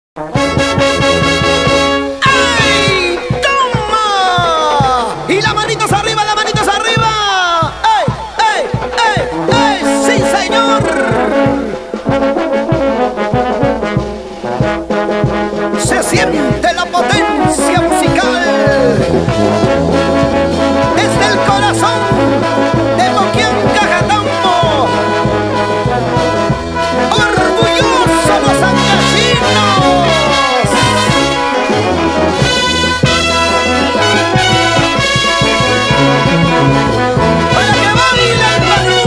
¡Ay! ¡Toma! Y las manitos arriba, las manitos arriba. ¡Ey, ey, ey, ey! ¡Sí, señor! Se siente la potencia musical. Es del corazón de Moquián Cajatambo. ¡Orgulloso los angesinos! ¡Para que baile el Perú!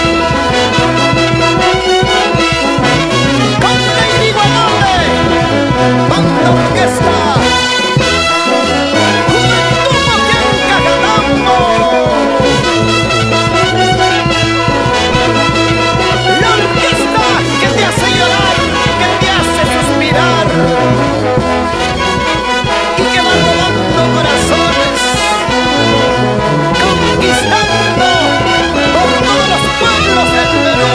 ¡Con la inigualable banda orquesta! ¡Juventud Moquián Cajatambo! La orquesta que te hace llorar, que te hace suspirar y que va robando corazones, conquistando por todos los pueblos del Perú.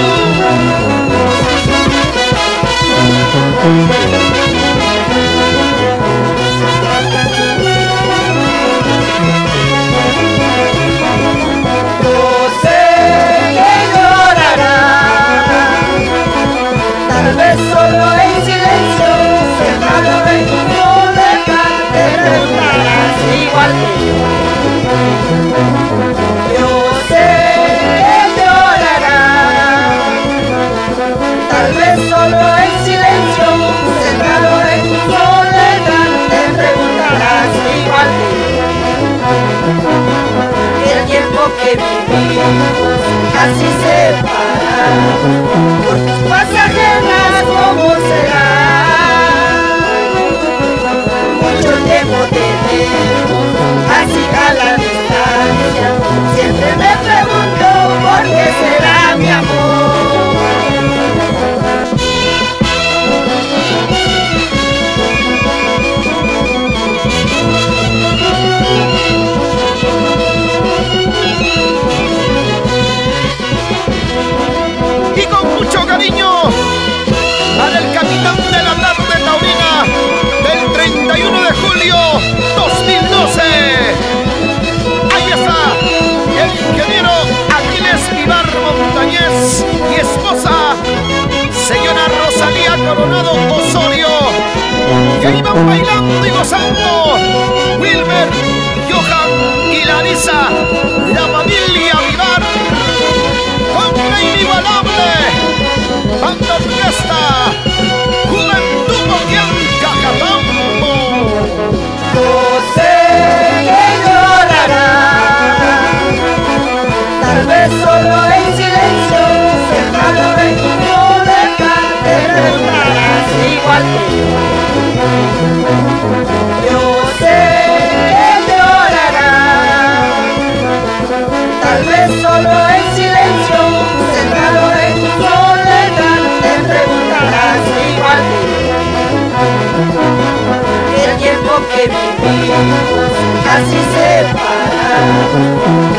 Yo sé que llorarás, tal vez solo en silencio, sentado en tu soledad, te preguntarás igual que yo. Yo sé que llorarás, tal vez solo en silencio, sentado en tu soledad, te preguntarás igual que yo. El tiempo que vivimos así se para, por tus pasajeras ¿cómo será? Mucho tiempo tenemos así a la distancia, siempre me pregunto por qué será mi amor. Y con mucho cariño para el capitán de la tarde taurina del 31 de julio 2012. Ahí está el ingeniero Aquiles Vivar Montañez y esposa señora Rosalía Coronado Osorio, que iban bailando y gozando Wilmer, Johan y Larisa, la familia Vivar, con la inigualable banda orquesta Juventud Moquián Cajatambo. Yo sé que llorarás, tal vez solo en silencio, sentado en tu soledad, te preguntarás igual que yo. Yo sé que llorarás, tal vez solo en silencio, sentado en tu soledad, te preguntarás igual que yo. El tiempo que vivimos así se para,